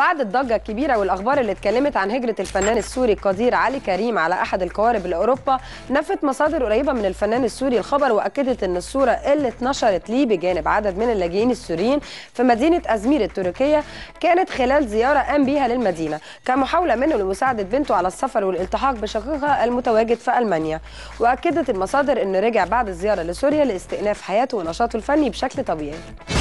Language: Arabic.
بعد الضجة الكبيرة والأخبار اللي اتكلمت عن هجرة الفنان السوري قدير علي كريم على أحد القوارب لأوروبا، نفت مصادر قريبة من الفنان السوري الخبر وأكدت أن الصورة اللي اتنشرت ليه بجانب عدد من اللاجئين السوريين في مدينة أزمير التركية كانت خلال زيارة قام بيها للمدينة كمحاولة منه لمساعدة بنته على السفر والالتحاق بشقيقها المتواجد في ألمانيا. وأكدت المصادر أنه رجع بعد الزيارة لسوريا لاستئناف حياته ونشاطه الفني بشكل طبيعي.